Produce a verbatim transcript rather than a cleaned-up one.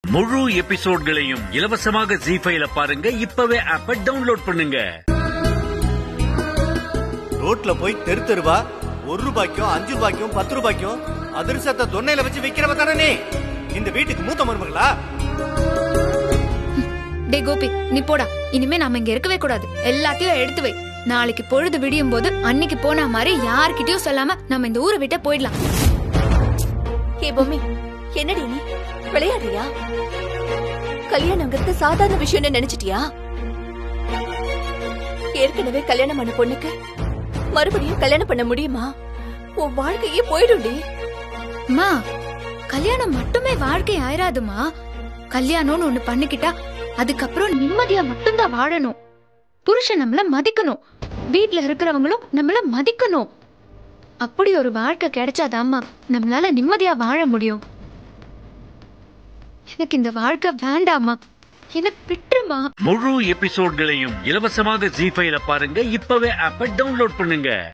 முழு எபிசோட்களையும் இலவசமாக ஜீ ஃபைவ்ல பாருங்க. இப்பவே ஆப்பை டவுன்லோட் பண்ணுங்க. ரோட்ல போய் தெரு தெருவா ஒரு ரூபாய்க்கும் அஞ்சு ரூபாய்க்கும் பத்து ரூபாய்க்கும் அதிர்ஷ்டத்தை தொன்னையில வச்சு விக்கிறவ தானே நீ? இந்த வீட்டுக்கு மூத்த மருமகளா? டே கோபி, நீ போடா. இனிமே நாம இங்க இருக்கவே கூடாது. எல்லாத்தையும் எடுத்து வை. நாளைக்கு பொழுது விடியும் போது அன்னைக்கு போன மாதிரி யார்கிட்டயும் சொல்லாம நம்ம இந்த ஊரை விட்டு போயிடலாம். ஏ பொம்மி, என்னடி நீ விளையாடுறியா? கல்யாணங்கிறது சாதாரண விஷயம்னு நினைச்சிட்டியா? ஏற்கனவே கல்யாணம் பண்ண பொண்ணுக்கு மறுபடியும் கல்யாணம் பண்ண முடியுமா? உன் வாழ்க்கையே போயிடும்டி. மா, கல்யாணம் மட்டுமே வாழ்க்கை ஆயிராதுமா. கல்யாணம்னு ஒண்ணு பண்ணிக்கிட்டா அதுக்கப்புறம் நிம்மதியா மட்டும்தான் வாழணும். புருஷன் நம்மள மதிக்கணும், வீட்டுல இருக்கிறவங்களும் நம்மள மதிக்கணும். அப்படி ஒரு வாழ்க்கை கிடைச்சாதாம்மா நம்மளால நிம்மதியா வாழ முடியும். எனக்கு இந்த வாழ்க்கை வேண்டாமா, எனக்கு விட்டுருமா. முழு எபிசோட்களையும் இலவசமாக ஜீ ஃபைவ்ல பாருங்க. இப்பவே ஆப்பை டவுன்லோட் பண்ணுங்க.